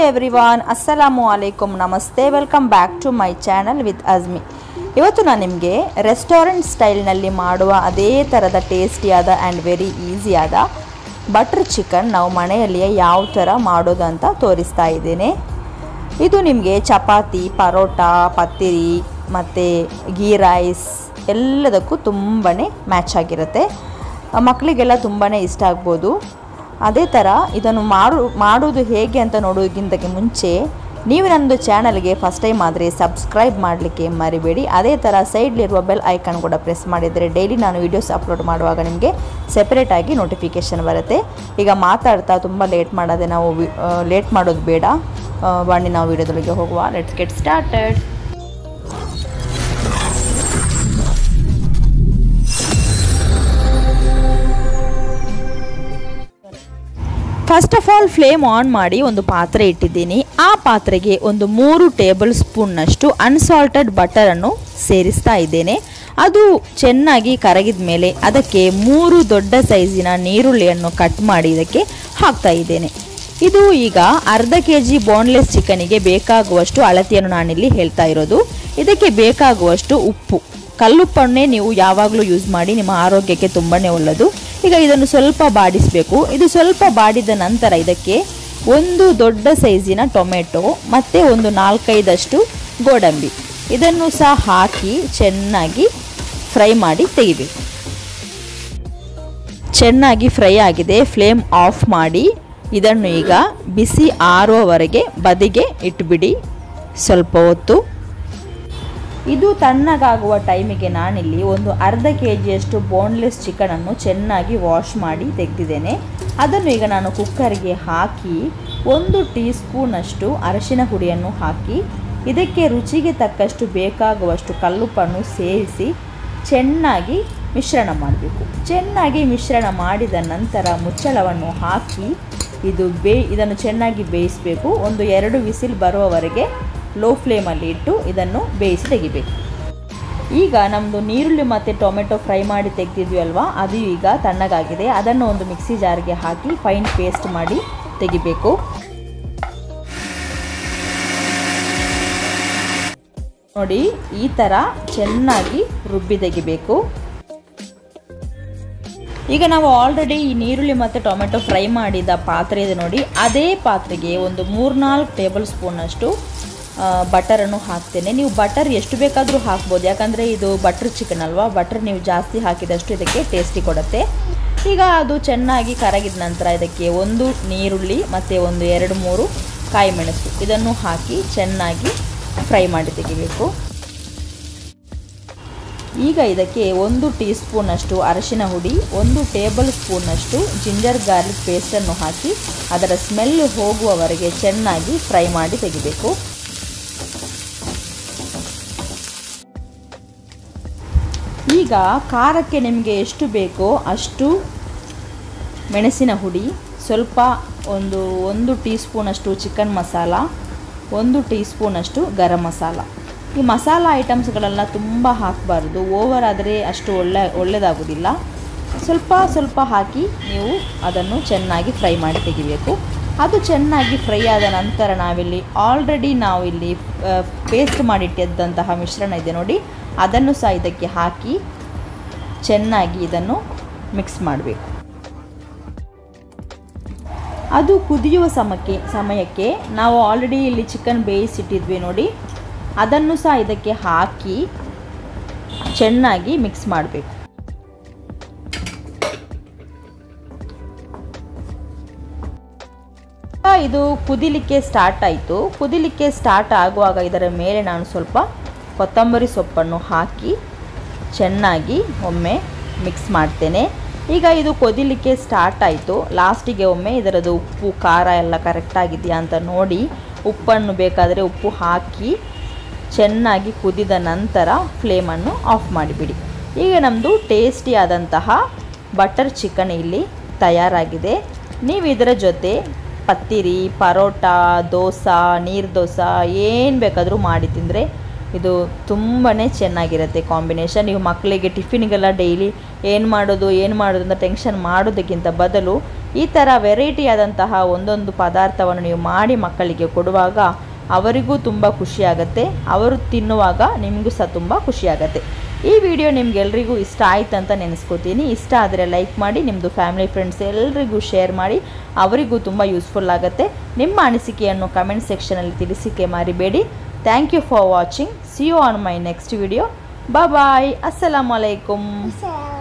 Everyone, ಅಸ್ಸಲಾಮು ಅಲೈಕುಮ್, ನಮಸ್ತೆ. Welcome back to my channel with Azmi. ಇವತ್ತು ನಾನು ನಿಮಗೆ ರೆಸ್ಟೋರೆಂಟ್ ಸ್ಟೈಲ್ನಲ್ಲಿ ಮಾಡುವ ಅದೇ ಥರದ ಟೇಸ್ಟಿಯಾದ ಆ್ಯಂಡ್ ವೆರಿ ಈಸಿಯಾದ ಬಟರ್ ಚಿಕನ್ ನಾವು ಮನೆಯಲ್ಲಿಯೇ ಯಾವ ಥರ ಮಾಡೋದು ಅಂತ ತೋರಿಸ್ತಾ ಇದ್ದೇನೆ. ಇದು ನಿಮಗೆ ಚಪಾತಿ, ಪರೋಟ, ಪತ್ತಿರಿ ಮತ್ತು ಗೀ ರೈಸ್ ಎಲ್ಲದಕ್ಕೂ ತುಂಬಾ ಮ್ಯಾಚ್ ಆಗಿರುತ್ತೆ. ಮಕ್ಕಳಿಗೆಲ್ಲ ತುಂಬಾ ಇಷ್ಟ ಆಗ್ಬೋದು. ಅದೇ ಥರ ಇದನ್ನು ಮಾಡೋದು ಹೇಗೆ ಅಂತ ನೋಡೋದಕ್ಕಿಂತ ಮುಂಚೆ ನೀವು ನನ್ನದು ಚಾನಲ್ಗೆ ಫಸ್ಟ್ ಟೈಮ್ ಆದರೆ ಸಬ್ಸ್ಕ್ರೈಬ್ ಮಾಡಲಿಕ್ಕೆ ಮರಿಬೇಡಿ. ಅದೇ ಥರ ಸೈಡ್ಲಿರುವ ಬೆಲ್ ಐಕಾನ್ ಕೂಡ ಪ್ರೆಸ್ ಮಾಡಿದರೆ ಡೈಲಿ ನಾನು ವೀಡಿಯೋಸ್ ಅಪ್ಲೋಡ್ ಮಾಡುವಾಗ ನಿಮಗೆ ಸೆಪರೇಟಾಗಿ ನೋಟಿಫಿಕೇಷನ್ ಬರುತ್ತೆ. ಈಗ ಮಾತಾಡ್ತಾ ತುಂಬ ಲೇಟ್ ಮಾಡೋದು ಬೇಡ. ಬನ್ನಿ ನಾವು ವೀಡಿಯೋದೊಳಗೆ ಹೋಗುವ. Let's get started. First of all flame on ಮಾಡಿ ಒಂದು ಪಾತ್ರೆ ಇಟ್ಟಿದ್ದೀನಿ. ಆ ಪಾತ್ರೆಗೆ ಒಂದು 3 ಟೇಬಲ್ ಸ್ಪೂನ್ನಷ್ಟು ಅನ್ಸಾಲ್ಟೆಡ್ ಬಟರನ್ನು ಸೇರಿಸ್ತಾ ಇದ್ದೇನೆ. ಅದು ಚೆನ್ನಾಗಿ ಕರಗಿದ ಮೇಲೆ ಅದಕ್ಕೆ 3 ದೊಡ್ಡ ಸೈಜಿನ ನೀರುಳ್ಳಿಯನ್ನು ಕಟ್ ಮಾಡಿ ಇದಕ್ಕೆ ಹಾಕ್ತಾ ಇದ್ದೇನೆ. ಇದು ಈಗ ಅರ್ಧ kg ಬೋನ್ಲೆಸ್ ಚಿಕನಿಗೆ ಬೇಕಾಗುವಷ್ಟು ಅಳತೆಯನ್ನು ನಾನಿಲ್ಲಿ ಹೇಳ್ತಾ ಇರೋದು. ಇದಕ್ಕೆ ಬೇಕಾಗುವಷ್ಟು ಉಪ್ಪು, ಕಲ್ಲುಪ್ಪನ್ನೇ ನೀವು ಯಾವಾಗಲೂ ಯೂಸ್ ಮಾಡಿ, ನಿಮ್ಮ ಆರೋಗ್ಯಕ್ಕೆ ತುಂಬಾ ಒಳ್ಳೆಯದು. ಈಗ ಇದನ್ನು ಸ್ವಲ್ಪ ಬಾಡಿಸಬೇಕು. ಇದು ಸ್ವಲ್ಪ ಬಾಡಿದ ನಂತರ ಇದಕ್ಕೆ ಒಂದು ದೊಡ್ಡ ಸೈಜಿನ ಟೊಮೆಟೊ ಮತ್ತು ಒಂದು 4-5 ಗೋಡಂಬಿ ಇದನ್ನು ಸಹ ಹಾಕಿ ಚೆನ್ನಾಗಿ ಫ್ರೈ ಮಾಡಿ ತೆಗಿಬೇಕು. ಚೆನ್ನಾಗಿ ಫ್ರೈ ಆಗಿದೆ. ಫ್ಲೇಮ್ ಆಫ್ ಮಾಡಿ ಇದನ್ನು ಈಗ ಬಿಸಿ ಆರುವವರೆಗೆ ಬದಿಗೆ ಇಟ್ಬಿಡಿ ಸ್ವಲ್ಪ ಹೊತ್ತು. ಇದು ತಣ್ಣಗಾಗುವ ಟೈಮಿಗೆ ನಾನಿಲ್ಲಿ ಒಂದು ಅರ್ಧ kg ಬೋನ್ಲೆಸ್ ಚಿಕನನ್ನು ಚೆನ್ನಾಗಿ ವಾಶ್ ಮಾಡಿ ತೆಗೆದಿದ್ದೇನೆ. ಅದನ್ನು ಈಗ ನಾನು ಕುಕ್ಕರ್ಗೆ ಹಾಕಿ 1 ಟೀ ಸ್ಪೂನಷ್ಟು ಅರಿಶಿನ ಹುಡಿಯನ್ನು ಹಾಕಿ ಇದಕ್ಕೆ ರುಚಿಗೆ ತಕ್ಕಷ್ಟು ಬೇಕಾಗುವಷ್ಟು ಕಲ್ಲುಪ್ಪನ್ನು ಸೇರಿಸಿ ಚೆನ್ನಾಗಿ ಮಿಶ್ರಣ ಮಾಡಬೇಕು. ಚೆನ್ನಾಗಿ ಮಿಶ್ರಣ ಮಾಡಿದ ನಂತರ ಮುಚ್ಚಳವನ್ನು ಹಾಕಿ ಇದನ್ನು ಚೆನ್ನಾಗಿ ಬೇಯಿಸಬೇಕು. ಒಂದು 2 ವಿಸಿಲ್ ಬರುವವರೆಗೆ ಲೋ ಫ್ಲೇಮಲ್ಲಿ ಇಟ್ಟು ಇದನ್ನು ಬೇಯಿಸಿ ತೆಗಿಬೇಕು. ಈಗ ನಮ್ಮದು ನೀರುಳ್ಳಿ ಮತ್ತು ಟೊಮೆಟೊ ಫ್ರೈ ಮಾಡಿ ತೆಗೆದಿದ್ವಿ ಅಲ್ವಾ, ಅದು ಈಗ ತಣ್ಣಗಾಗಿದೆ. ಅದನ್ನು ಒಂದು ಮಿಕ್ಸಿ ಜಾರ್ಗೆ ಹಾಕಿ ಫೈನ್ ಪೇಸ್ಟ್ ಮಾಡಿ ತೆಗಿಬೇಕು. ನೋಡಿ, ಈ ಥರ ಚೆನ್ನಾಗಿ ರುಬ್ಬಿ ತೆಗಿಬೇಕು. ಈಗ ನಾವು ಆಲ್ರೆಡಿ ಈ ನೀರುಳ್ಳಿ ಮತ್ತು ಟೊಮೆಟೊ ಫ್ರೈ ಮಾಡಿದ ಪಾತ್ರೆ ಇದೆ ನೋಡಿ, ಅದೇ ಪಾತ್ರೆಗೆ ಒಂದು 3-4 ಟೇಬಲ್ ಸ್ಪೂನಷ್ಟು ಬಟರನ್ನು ಹಾಕ್ತೇನೆ. ನೀವು ಬಟರ್ ಎಷ್ಟು ಬೇಕಾದರೂ ಹಾಕ್ಬೋದು, ಯಾಕಂದರೆ ಇದು ಬಟರ್ ಚಿಕನ್ ಅಲ್ವಾ. ಬಟರ್ ನೀವು ಜಾಸ್ತಿ ಹಾಕಿದಷ್ಟು ಇದಕ್ಕೆ ಟೇಸ್ಟಿ ಕೊಡುತ್ತೆ. ಈಗ ಅದು ಚೆನ್ನಾಗಿ ಕರಗಿದ ನಂತರ ಇದಕ್ಕೆ ಒಂದು ನೀರುಳ್ಳಿ ಮತ್ತು ಒಂದು 2-3 ಕಾಯಿ ಮೆಣಸು ಇದನ್ನು ಹಾಕಿ ಚೆನ್ನಾಗಿ ಫ್ರೈ ಮಾಡಿ ತೆಗಿಬೇಕು. ಈಗ ಇದಕ್ಕೆ 1 ಟೀ ಸ್ಪೂನಷ್ಟು ಅರಿಶಿನ ಹುಡಿ, 1 ಟೇಬಲ್ ಸ್ಪೂನಷ್ಟು ಜಿಂಜರ್ ಗಾರ್ಲಿಕ್ ಪೇಸ್ಟನ್ನು ಹಾಕಿ ಅದರ ಸ್ಮೆಲ್ ಹೋಗುವವರೆಗೆ ಚೆನ್ನಾಗಿ ಫ್ರೈ ಮಾಡಿ ತೆಗಿಬೇಕು. ಈಗ ಖಾರಕ್ಕೆ ನಿಮಗೆ ಎಷ್ಟು ಬೇಕೋ ಅಷ್ಟು ಮೆಣಸಿನ ಹುಡಿ, ಸ್ವಲ್ಪ ಒಂದು ಟೀ ಸ್ಪೂನಷ್ಟು ಚಿಕನ್ ಮಸಾಲ, 1 ಟೀ ಸ್ಪೂನಷ್ಟು ಗರಂ ಮಸಾಲ. ಈ ಮಸಾಲ ಐಟಮ್ಸ್ಗಳೆಲ್ಲ ತುಂಬ ಹಾಕಬಾರ್ದು, ಓವರ್ ಆದರೆ ಅಷ್ಟು ಒಳ್ಳೆಯದಾಗೋದಿಲ್ಲ. ಸ್ವಲ್ಪ ಹಾಕಿ ನೀವು ಅದನ್ನು ಚೆನ್ನಾಗಿ ಫ್ರೈ ಮಾಡಿ ತೆಗಿಬೇಕು. ಅದು ಚೆನ್ನಾಗಿ ಫ್ರೈ ಆದ ನಂತರ ನಾವಿಲ್ಲಿ ಪೇಸ್ಟ್ ಮಾಡಿಟ್ಟಿದ್ದಂತಹ ಮಿಶ್ರಣ ಇದೆ ನೋಡಿ, ಅದನ್ನು ಸಹ ಇದಕ್ಕೆ ಹಾಕಿ ಚೆನ್ನಾಗಿ ಇದನ್ನು ಮಿಕ್ಸ್ ಮಾಡಬೇಕು. ಅದು ಕುದಿಯುವ ಸಮಯಕ್ಕೆ ನಾವು ಆಲ್ರೆಡಿ ಇಲ್ಲಿ ಚಿಕನ್ ಬೇಯಿಸಿಟ್ಟಿದ್ವಿ ನೋಡಿ, ಅದನ್ನು ಸಹ ಇದಕ್ಕೆ ಹಾಕಿ ಚೆನ್ನಾಗಿ ಮಿಕ್ಸ್ ಮಾಡಬೇಕು. ಇದು ಕುದಿಲಿಕ್ಕೆ ಸ್ಟಾರ್ಟ್ ಆಯಿತು. ಕುದಿಲಿಕ್ಕೆ ಸ್ಟಾರ್ಟ್ ಆಗುವಾಗ ಇದರ ಮೇಲೆ ನಾನು ಸ್ವಲ್ಪ ಕೊತ್ತಂಬರಿ ಸೊಪ್ಪನ್ನು ಹಾಕಿ ಚೆನ್ನಾಗಿ ಒಮ್ಮೆ ಮಿಕ್ಸ್ ಮಾಡ್ತೇನೆ. ಈಗ ಇದು ಕೊದಿಲಿಕ್ಕೆ ಸ್ಟಾರ್ಟ್ ಆಯಿತು. ಲಾಸ್ಟಿಗೆ ಒಮ್ಮೆ ಇದರದ್ದು ಉಪ್ಪು ಖಾರ ಎಲ್ಲ ಕರೆಕ್ಟಾಗಿದೆಯಾ ಅಂತ ನೋಡಿ ಉಪ್ಪನ್ನು ಬೇಕಾದರೆ ಉಪ್ಪು ಹಾಕಿ ಚೆನ್ನಾಗಿ ಕುದಿದ ನಂತರ ಫ್ಲೇಮನ್ನು ಆಫ್ ಮಾಡಿಬಿಡಿ. ಈಗ ನಮ್ಮದು ಟೇಸ್ಟಿಯಾದಂತಹ ಬಟರ್ ಚಿಕನ್ ಇಲ್ಲಿ ತಯಾರಾಗಿದೆ. ನೀವು ಇದರ ಜೊತೆ ಪತ್ತಿರಿ, ಪರೋಟ, ದೋಸೆ, ನೀರು ದೋಸೆ ಏನು ಬೇಕಾದರೂ ಮಾಡಿ ತಿಂದರೆ ಇದು ತುಂಬಾ ಚೆನ್ನಾಗಿರುತ್ತೆ ಕಾಂಬಿನೇಷನ್. ನೀವು ಮಕ್ಕಳಿಗೆ ಟಿಫಿನಿಗೆಲ್ಲ ಡೈಲಿ ಏನು ಮಾಡೋದು ಅಂತ ಟೆನ್ಷನ್ ಮಾಡೋದಕ್ಕಿಂತ ಬದಲು ಈ ಥರ ವೆರೈಟಿ ಆದಂತಹ ಒಂದೊಂದು ಪದಾರ್ಥವನ್ನು ನೀವು ಮಾಡಿ ಮಕ್ಕಳಿಗೆ ಕೊಡುವಾಗ ಅವರಿಗೂ ತುಂಬ ಖುಷಿಯಾಗುತ್ತೆ, ಅವರು ತಿನ್ನುವಾಗ ನಿಮಗೂ ಸಹ ತುಂಬ ಖುಷಿಯಾಗುತ್ತೆ. ಈ ವಿಡಿಯೋ ನಿಮ್ಗೆಲ್ರಿಗೂ ಇಷ್ಟ ಆಯ್ತು ಅಂತ ನೆನೆಸ್ಕೋತೀನಿ. ಇಷ್ಟ ಆದರೆ ಲೈಕ್ ಮಾಡಿ, ನಿಮ್ಮದು ಫ್ಯಾಮಿಲಿ ಫ್ರೆಂಡ್ಸ್ ಎಲ್ರಿಗೂ ಶೇರ್ ಮಾಡಿ, ಅವರಿಗೂ ತುಂಬ ಯೂಸ್ಫುಲ್ ಆಗುತ್ತೆ. ನಿಮ್ಮ ಅನಿಸಿಕೆಯನ್ನು ಕಮೆಂಟ್ ಸೆಕ್ಷನಲ್ಲಿ ತಿಳಿಸಿಕೆ ಮರಿಬೇಡಿ. Thank you for watching. See you on my next video. Bye. ಅಸ್ಸಲಾಮು ಅಲೈಕುಮ್.